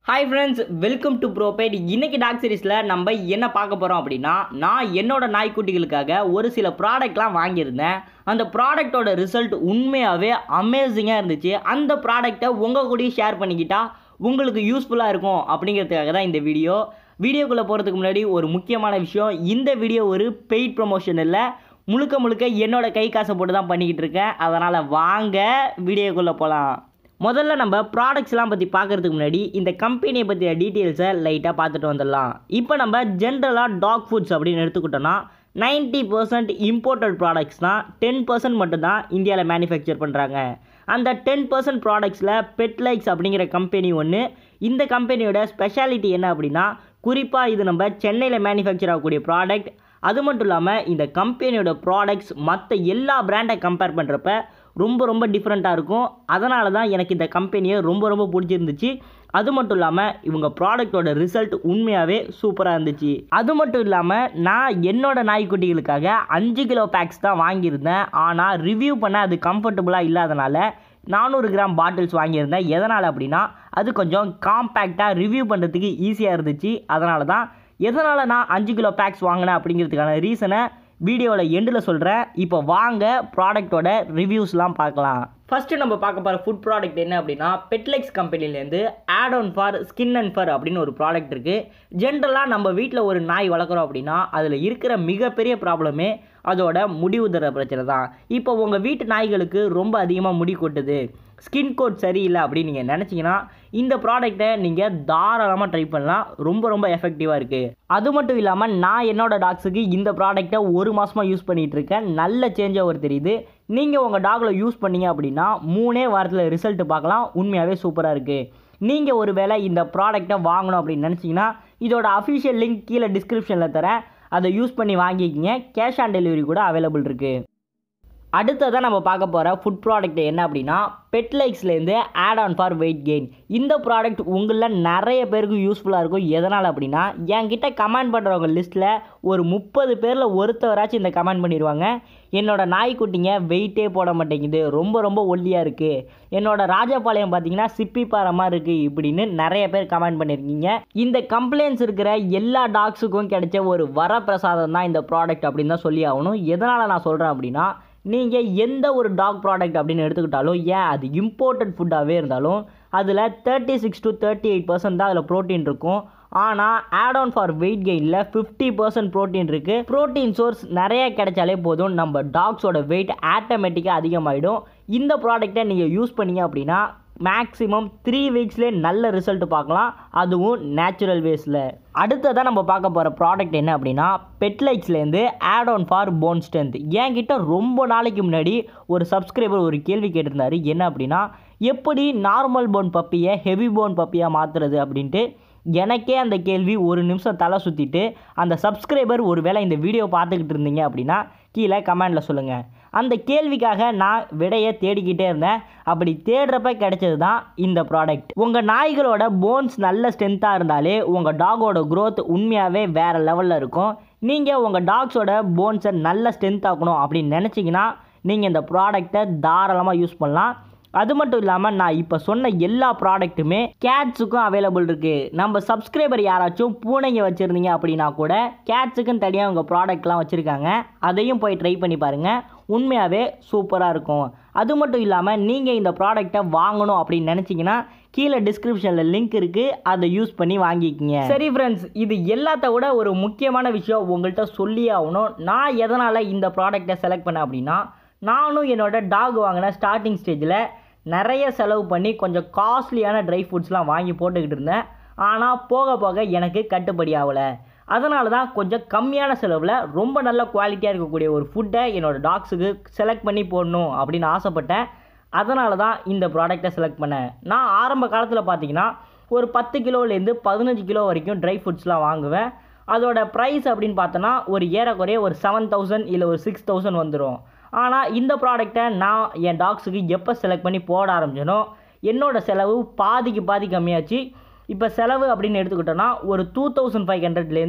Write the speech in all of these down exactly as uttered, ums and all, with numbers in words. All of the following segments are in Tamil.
Hi friends, welcome to ProPet. இன்னைக்கு டாக் சீரிஸ்ல நம்ம என்ன பார்க்க போறோம் அப்படின்னா, நான் என்னோட நாய்க்குட்டிகளுக்காக ஒரு சில ப்ராடக்ட்லாம் வாங்கியிருந்தேன். அந்த ப்ராடக்ட்டோட ரிசல்ட் உண்மையாவே அமேசிங்கா இருந்துச்சு. அந்த ப்ராடக்ட்டை உங்க கூடயும் ஷேர் பண்ணிக்கிட்டா உங்களுக்கு யூஸ்ஃபுல்லா இருக்கும் அப்படிங்கிறதுக்காக தான் இந்த வீடியோ. வீடியோக்குள்ள போறதுக்கு முன்னாடி ஒரு முக்கியமான விஷயம், இந்த வீடியோ ஒரு பெய்ட் ப்ரமோஷன் இல்லை, முழுக்க முழுக்க என்னோட கை காசை போட்டு தான் பண்ணிக்கிட்டு இருக்கேன். அதனால் வாங்க வீடியோக்குள்ளே போகலாம். முதல்ல நம்ம ப்ராடக்ட்ஸ்லாம் பற்றி பார்க்குறதுக்கு முன்னாடி இந்த கம்பெனியை பற்றிய டீட்டெயில்ஸை லைட்டாக பார்த்துட்டு வந்துடலாம். இப்போ நம்ம ஜென்ரலாக டாக் ஃபுட்ஸ் அப்படின்னு எடுத்துக்கிட்டோன்னா நைன்ட்டி பர்சன்ட் இம்போர்ட்டட் ப்ராடக்ட்ஸ் தான், டென் பர்சன்ட் மட்டும்தான் இந்தியாவில் மேனுஃபேக்சர் பண்ணுறாங்க. அந்த டென் பர்சன்ட் ப்ராடக்ட்ஸில் பெட்லைக்ஸ் அப்படிங்கிற கம்பெனி ஒன்று. இந்த கம்பெனியோட ஸ்பெஷாலிட்டி என்ன அப்படின்னா, குறிப்பாக இது நம்ம சென்னையில் மேனுஃபேக்சர் ஆகக்கூடிய ப்ராடக்ட். அது மட்டும் இல்லாமல் இந்த கம்பெனியோட ப்ராடக்ட்ஸ் மற்ற எல்லா பிராண்டை கம்பேர் பண்ணுறப்ப ரொம்ப ரொம்ப டிஃப்ரெண்ட்டாக இருக்கும். அதனால தான் எனக்கு இந்த கம்பெனியை ரொம்ப ரொம்ப பிடிச்சிருந்துச்சு. அது மட்டும் இல்லாமல் இவங்க ப்ராடக்டோட ரிசல்ட் உண்மையாகவே சூப்பராக இருந்துச்சு. அது மட்டும் இல்லாமல் நான் என்னோட நாய்க்குட்டிகளுக்காக அஞ்சு கிலோ பேக்ஸ் தான் வாங்கியிருந்தேன். ஆனால் ரிவ்யூ பண்ண அது கம்ஃபர்டபுளாக இல்லாதனால நானூறு கிராம் பாட்டில்ஸ் வாங்கியிருந்தேன். எதனால் அப்படின்னா அது கொஞ்சம் காம்பேக்டாக ரிவ்யூ பண்ணுறதுக்கு ஈஸியாக இருந்துச்சு. அதனால தான் எதனால் நான் அஞ்சு கிலோ பேக்ஸ் வாங்கினேன் அப்படிங்கிறதுக்கான ரீசனை வீடியோவில் எண்டில் சொல்கிறேன். இப்போ வாங்க ப்ராடக்டோட ரிவ்யூஸ்லாம் பார்க்கலாம். ஃபஸ்ட்டு நம்ம பார்க்க போகிற ஃபுட் ப்ராடக்ட் என்ன அப்படின்னா, பெட்லைக்ஸ் கம்பெனிலேருந்து add on for skin and fur அப்படின்னு ஒரு ப்ராடக்ட் இருக்குது. ஜென்ரலாக நம்ம வீட்டில் ஒரு நாய் வளர்க்குறோம் அப்படின்னா அதில் இருக்கிற மிகப்பெரிய ப்ராப்ளமே அதோட முடி உதிர பிரச்சனை தான். இப்போ உங்கள் வீட்டு நாய்களுக்கு ரொம்ப அதிகமாக முடி கொட்டுது, ஸ்கின் கோட் சரியில்லை அப்படின்னு நீங்கள் நினச்சிங்கன்னா இந்த ப்ராடக்டை நீங்கள் தாராளமாக ட்ரை பண்ணலாம். ரொம்ப ரொம்ப எஃபெக்டிவாக இருக்குது. அது மட்டும் இல்லாமல் நான் என்னோடய டாக்ஸுக்கு இந்த ப்ராடக்டை ஒரு மாதமாக யூஸ் பண்ணிகிட்டு இருக்கேன். நல்ல சேஞ்ச் ஓவர் தெரியுது. நீங்கள் உங்கள் டாகில் யூஸ் பண்ணீங்க அப்படின்னா மூணே வாரத்தில் ரிசல்ட் பார்க்கலாம். உண்மையாகவே சூப்பராக இருக்குது. நீங்கள் ஒரு வேளை இந்த ப்ராடக்டை வாங்கணும் அப்படின்னு நினச்சிங்கன்னா இதோட அஃபிஷியல் லிங்க் கீழே டிஸ்கிரிப்ஷனில் தரேன். அதை யூஸ் பண்ணி வாங்கிக்கிங்க. கேஷ் ஆன் டெலிவரி கூட அவைலபிள் இருக்குது. அடுத்ததான் நம்ம பார்க்க போகிற ஃபுட் ப்ராடக்ட் என்ன அப்படின்னா, பெட்லைக்ஸ்லேருந்து add on for weight gain. இந்த ப்ராடக்ட் உங்களில் நிறைய பேருக்கு யூஸ்ஃபுல்லாக இருக்கும். எதனால் அப்படின்னா, என்கிட்ட கமெண்ட் பண்ணுறவங்க லிஸ்ட்டில் ஒரு முப்பது பேரில் ஒருத்தவராச்சும் இந்த கமெண்ட் பண்ணிடுவாங்க, என்னோடய நாய்க்குட்டிங்க வெயிட்டே போட மாட்டேங்குது, ரொம்ப ரொம்ப ஒல்லியாக இருக்குது, என்னோட ராஜபாளையம் பார்த்தீங்கன்னா சிப்பி பாரமாக இருக்குது இப்படின்னு நிறைய பேர் கமெண்ட் பண்ணியிருக்கீங்க. இந்த கம்ப்ளைண்ட்ஸ் இருக்கிற எல்லா டாக்ஸுக்கும் கிடைச்ச ஒரு வரப்பிரசாதம் தான் இந்த ப்ராடக்ட் அப்படின்னு தான் சொல்லி ஆகணும். எதனால் நான் சொல்கிறேன் அப்படின்னா, நீங்கள் எந்த ஒரு டாக் ப்ராடக்ட் அப்படின்னு எடுத்துக்கிட்டாலும், ஏன் அது இம்போர்ட்டட் ஃபுட்டாகவே இருந்தாலும் அதில் thirty six to thirty eight percent தான் அதில் ப்ரோட்டீன் இருக்கும். ஆனால் ஆட் ஆன் ஃபார் வெயிட் கெயினில் ஃபிஃப்டி பர்சன்ட் ப்ரோட்டீன் இருக்குது. ப்ரோட்டீன் சோர்ஸ் நிறைய கிடைச்சாலே போதும், நம்ம டாக்ஸோட வெயிட் ஆட்டோமேட்டிக்காக அதிகமாகிடும். இந்த ப்ராடக்டை நீங்கள் யூஸ் பண்ணீங்க அப்படின்னா மேக்ஸிமம் த்ரீ வீக்ஸ்லேயே நல்ல ரிசல்ட் பார்க்கலாம், அதுவும் நேச்சுரல் வேஸில். அடுத்ததான் நம்ம பார்க்க போகிற ப்ராடக்ட் என்ன அப்படின்னா, பெட்லைக்ஸ்லேருந்து add on for bone strength. என்கிட்ட ரொம்ப நாளைக்கு முன்னாடி ஒரு சப்ஸ்கிரைபர் ஒரு கேள்வி கேட்டிருந்தார். என்ன அப்படின்னா, எப்படி நார்மல் போன் பப்பியை ஹெவி போன் பப்பியாக மாற்றுறது அப்படின்ட்டு. எனக்கே அந்த கேள்வி ஒரு நிமிஷம் தலை சுற்றிட்டு, அந்த சப்ஸ்கிரைபர் ஒரு வேளை இந்த வீடியோ பார்த்துக்கிட்டு இருந்தீங்க அப்படின்னா கீழே கமெண்டில் சொல்லுங்கள். அந்த கேள்விக்காக நான் விடையை தேடிக்கிட்டே இருந்தேன். அப்படி தேடுறப்ப கிடைச்சது தான் இந்த ப்ராடக்ட். உங்கள் நாய்களோட போன்ஸ் நல்ல ஸ்ட்ரென்த்தாக இருந்தாலே உங்கள் டாகோட க்ரோத் உண்மையாகவே வேறு லெவலில் இருக்கும். நீங்கள் உங்கள் டாக்ஸோட போன்ஸை நல்ல ஸ்ட்ரென்த் ஆக்கணும் அப்படின்னு நினச்சிங்கன்னா நீங்கள் இந்த ப்ராடக்டை தாராளமாக யூஸ் பண்ணலாம். அது மட்டும் இல்லாமல் நான் இப்போ சொன்ன எல்லா ப்ராடக்ட்டுமே கேட்ஸுக்கும் அவைலபிள் இருக்குது. நம்ம சப்ஸ்கிரைபர் யாராச்சும் பூனைங்க வச்சுருந்தீங்க அப்படின்னா கூட கேட்ஸுக்குன்னு தனியாக உங்கள் ப்ராடக்ட்லாம் வச்சுருக்காங்க. அதையும் போய் ட்ரை பண்ணி பாருங்கள், உண்மையாகவே சூப்பராக இருக்கும். அது மட்டும் இல்லாமல் நீங்கள் இந்த ப்ராடக்டை வாங்கணும் அப்படின்னு நினச்சிங்கன்னா கீழே டிஸ்கிரிப்ஷனில் லிங்க் இருக்குது, அதை யூஸ் பண்ணி வாங்கிக்கிங்க. சரி ஃப்ரெண்ட்ஸ், இது எல்லாத்த விட ஒரு முக்கியமான விஷயம் உங்கள்கிட்ட சொல்லி ஆகணும். நான் எதனால் இந்த ப்ராடக்டை செலக்ட் பண்ணேன் அப்படின்னா, நானும் என்னோடய டாக் வாங்கின ஸ்டார்டிங் ஸ்டேஜில் நிறைய செலவு பண்ணி கொஞ்சம் காஸ்ட்லியான ட்ரை ஃப்ரூட்ஸ்லாம் வாங்கி போட்டுக்கிட்டு இருந்தேன். ஆனால் போக போக எனக்கு கட்டுப்படி ஆகலை. அதனால தான் கொஞ்சம் கம்மியான செலவில் ரொம்ப நல்ல குவாலிட்டியாக இருக்கக்கூடிய ஒரு ஃபுட்டை என்னோடய டாக்ஸுக்கு செலக்ட் பண்ணி போடணும் அப்படின்னு ஆசைப்பட்டேன். அதனால தான் இந்த ப்ராடக்டை செலக்ட் பண்ணேன். நான் ஆரம்ப காலத்தில் பார்த்தீங்கன்னா ஒரு பத்து கிலோலேருந்து பதினஞ்சு கிலோ வரைக்கும் ட்ரை ஃப்ரூட்ஸ்லாம் வாங்குவேன். அதோட ப்ரைஸ் அப்படின்னு பார்த்தோன்னா ஒரு ஏறக்குறைய ஒரு செவன் தௌசண்ட் இல்லை ஒரு சிக்ஸ் தௌசண்ட் வந்துடும். ஆனால் இந்த ப்ராடக்டை நான் என் டாக்ஸுக்கு எப்போ செலக்ட் பண்ணி போட ஆரம்பிச்சேனோ என்னோடய செலவு பாதிக்கு பாதி கம்மியாச்சு. இப்போ செலவு அப்படின்னு எடுத்துக்கிட்டோன்னா ஒரு டூ தௌசண்ட் ஃபைவ் ஹண்ட்ரட்லேருந்து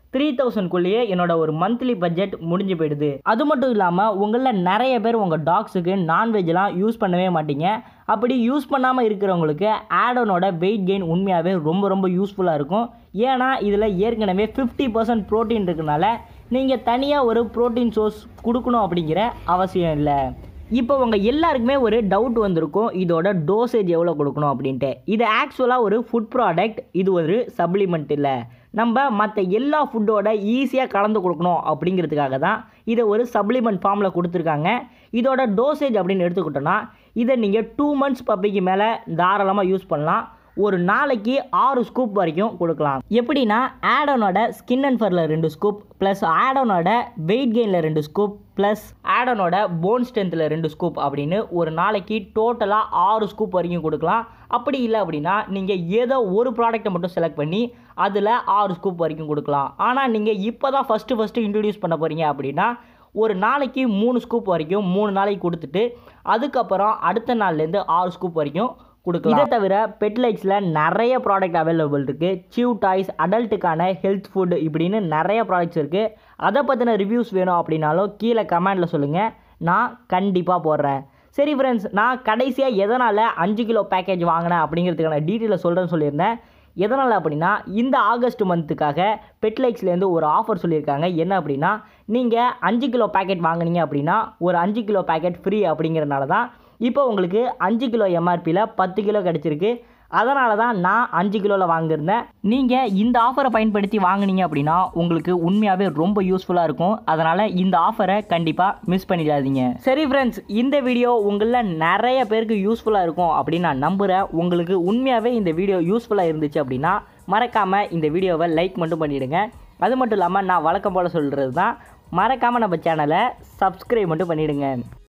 த்ரீ தௌசண்ட்குள்ளேயே என்னோட ஒரு மந்த்லி பட்ஜெட் முடிஞ்சு போயிடுது. அது மட்டும் இல்லாமல் உங்களில் நிறைய பேர் உங்கள் டாக்ஸுக்கு நான்வெஜ்லாம் யூஸ் பண்ணவே மாட்டீங்க. அப்படி யூஸ் பண்ணாமல் இருக்கிறவங்களுக்கு ஆடனோட வெயிட் கெயின் உண்மையாகவே ரொம்ப ரொம்ப யூஸ்ஃபுல்லாக இருக்கும். ஏன்னா இதில் ஏற்கனவே ஃபிஃப்டி பர்சன்ட் ப்ரோட்டீன் இருக்கனால நீங்கள் தனியாக ஒரு ப்ரோட்டீன் சோர்ஸ் கொடுக்கணும் அப்படிங்கிற அவசியம் இல்லை. இப்போ உங்கள் எல்லாருக்குமே ஒரு டவுட் வந்திருக்கும், இதோட டோசேஜ் எவ்வளோ கொடுக்கணும் அப்படின்ட்டு. இது ஆக்சுவலாக ஒரு ஃபுட் ப்ராடக்ட், இது ஒரு சப்ளிமெண்ட் இல்லை. நம்ம மற்ற எல்லா ஃபுட்டோட ஈஸியாக கலந்து கொடுக்கணும் அப்படிங்கிறதுக்காக தான் இதை ஒரு சப்ளிமெண்ட் ஃபார்மில் கொடுத்துருக்காங்க. இதோட டோசேஜ் அப்படின்னு எடுத்துக்கிட்டோன்னா இதை நீங்கள் டூ மந்த்ஸ் பப்பிக்கு மேலே தாராளமாக யூஸ் பண்ணலாம். ஒரு நாளைக்கு ஆறு ஸ்கூப் வரைக்கும் கொடுக்கலாம். எப்படின்னா ஆடனோட ஸ்கின் அண்ட் ஃபரில் ரெண்டு ஸ்கூப் ப்ளஸ் ஆடனோட வெயிட் கெயினில் ரெண்டு ஸ்கூப் ப்ளஸ் ஆடனோட போன் ஸ்ட்ரென்த்தில் ரெண்டு ஸ்கூப் அப்படின்னு ஒரு நாளைக்கு டோட்டலாக ஆறு ஸ்கூப் வரைக்கும் கொடுக்கலாம். அப்படி இல்லை அப்படின்னா நீங்கள் ஏதோ ஒரு ப்ராடக்ட்டை மட்டும் செலக்ட் பண்ணி அதில் ஆறு ஸ்கூப் வரைக்கும் கொடுக்கலாம். ஆனால் நீங்கள் இப்போ தான் ஃபஸ்ட்டு ஃபஸ்ட்டு இன்ட்ரடியூஸ் பண்ண போகிறீங்க அப்படின்னா ஒரு நாளைக்கு மூணு ஸ்கூப் வரைக்கும் மூணு நாளைக்கு கொடுத்துட்டு அதுக்கப்புறம் அடுத்த நாள்லேருந்து ஆறு ஸ்கூப் வரைக்கும் கொடுக்கலாம். இதை தவிர பெட் லைட்ஸில் நிறைய ப்ராடக்ட் அவைலபிள் இருக்குது. சிவ் டாய்ஸ், அடல்ட்டுக்கான ஹெல்த் ஃபுட் இப்படின்னு நிறைய ப்ராடக்ட்ஸ் இருக்குது. அதை பற்றின ரிவ்யூஸ் வேணும் அப்படின்னாலும் கீழே கமெண்டில் சொல்லுங்கள், நான் கண்டிப்பாக போடுறேன். சரி ஃப்ரெண்ட்ஸ், நான் கடைசியாக எதனால் அஞ்சு கிலோ பேக்கேஜ் வாங்கினேன் அப்படிங்கிறதுக்கான டீட்டெயிலை சொல்கிறேன்னு சொல்லியிருந்தேன். எதனால் அப்படின்னா இந்த ஆகஸ்ட் மந்த்துக்காக பெட் லைக்ஸ்லேருந்து ஒரு ஆஃபர் சொல்லியிருக்காங்க. என்ன அப்படின்னா நீங்கள் அஞ்சு கிலோ பேக்கெட் வாங்கினீங்க அப்படின்னா ஒரு அஞ்சு கிலோ பேக்கெட் ஃப்ரீ அப்படிங்கிறனால தான் இப்போ உங்களுக்கு அஞ்சு கிலோ எம்ஆர்பியில் பத்து கிலோ கிடச்சிருக்கு. அதனால தான் நான் அஞ்சு கிலோவில் வாங்கியிருந்தேன். நீங்கள் இந்த ஆஃபரை பயன்படுத்தி வாங்கினீங்க அப்படின்னா உங்களுக்கு உண்மையாகவே ரொம்ப யூஸ்ஃபுல்லாக இருக்கும். அதனால் இந்த ஆஃபரை கண்டிப்பாக மிஸ் பண்ணிடாதீங்க. சரி ஃப்ரெண்ட்ஸ், இந்த வீடியோ உங்களில் நிறைய பேருக்கு யூஸ்ஃபுல்லாக இருக்கும் அப்படின்னு நான் நம்புகிறேன். உங்களுக்கு உண்மையாகவே இந்த வீடியோ யூஸ்ஃபுல்லாக இருந்துச்சு அப்படின்னா மறக்காமல் இந்த வீடியோவை லைக் மட்டும் பண்ணிவிடுங்க. அது மட்டும் இல்லாமல் நான் வழக்கம் போல் சொல்கிறது தான், மறக்காமல் நம்ம சேனலை சப்ஸ்கிரைப் மட்டும் பண்ணிவிடுங்க.